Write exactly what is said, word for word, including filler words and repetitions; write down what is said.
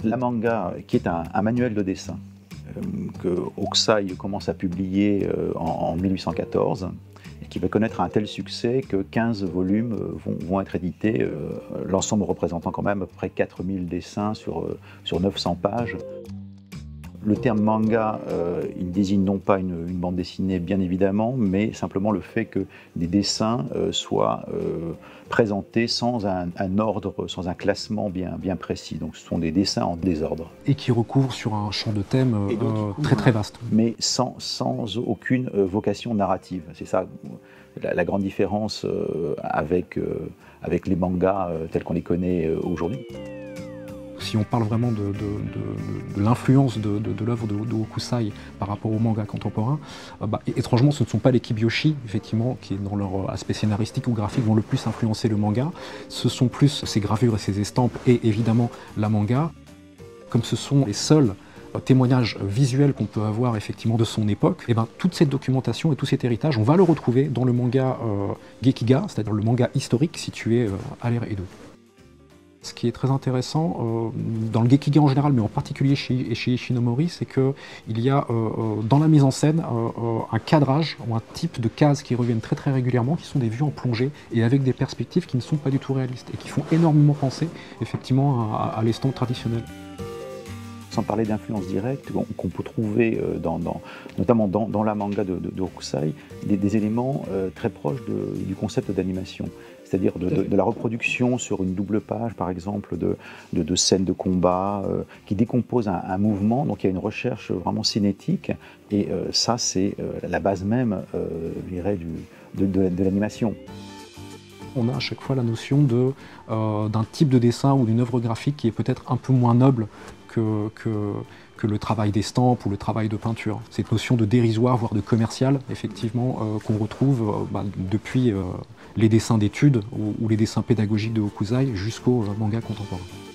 La manga, qui est un, un manuel de dessin, euh, que Hokusai commence à publier euh, en, en mille huit cent quatorze, et qui va connaître un tel succès que quinze volumes vont, vont être édités, euh, l'ensemble représentant quand même à peu près quatre mille dessins sur, euh, sur neuf cents pages. Le terme manga, euh, il désigne non pas une, une bande dessinée bien évidemment, mais simplement le fait que des dessins euh, soient euh, présentés sans un, un ordre, sans un classement bien, bien précis. Donc ce sont des dessins en désordre. Et qui recouvrent sur un champ de thèmes euh, donc, très très vaste. Mais sans, sans aucune euh, vocation narrative. C'est ça la, la grande différence euh, avec, euh, avec les mangas euh, tels qu'on les connaît euh, aujourd'hui. Si on parle vraiment de, de, de, de l'influence de, de, de l'œuvre de, de Hokusai par rapport au manga contemporain, euh, bah, étrangement ce ne sont pas les Kibyōshi, effectivement, qui dans leur aspect scénaristique ou graphique vont le plus influencer le manga, ce sont plus ces gravures et ces estampes et évidemment la manga, comme ce sont les seuls euh, témoignages visuels qu'on peut avoir effectivement de son époque, et ben, toute cette documentation et tout cet héritage, on va le retrouver dans le manga euh, Gekiga, c'est-à-dire le manga historique situé euh, à l'ère Edo. Ce qui est très intéressant euh, dans le Gekiga en général, mais en particulier chez, chez Ishinomori, c'est qu'il y a euh, dans la mise en scène euh, un cadrage ou un type de cases qui reviennent très très régulièrement, qui sont des vues en plongée et avec des perspectives qui ne sont pas du tout réalistes et qui font énormément penser effectivement à, à l'estampe traditionnelle. Sans parler d'influence directe, qu'on peut trouver dans, dans, notamment dans, dans la manga de, de, de Hokusai, des, des éléments euh, très proches de, du concept d'animation. C'est-à-dire de, de, de la reproduction sur une double page, par exemple, de, de, de scènes de combat euh, qui décomposent un, un mouvement. Donc il y a une recherche vraiment cinétique, et euh, ça, c'est euh, la base même, euh, je dirais, du, de, de, de l'animation. On a à chaque fois la notion de, euh, d'un type de dessin ou d'une œuvre graphique qui est peut-être un peu moins noble que, que, que le travail d'estampe ou le travail de peinture. Cette notion de dérisoire, voire de commercial, effectivement, euh, qu'on retrouve euh, bah, depuis euh, les dessins d'études ou, ou les dessins pédagogiques de Hokusai jusqu'au manga contemporain.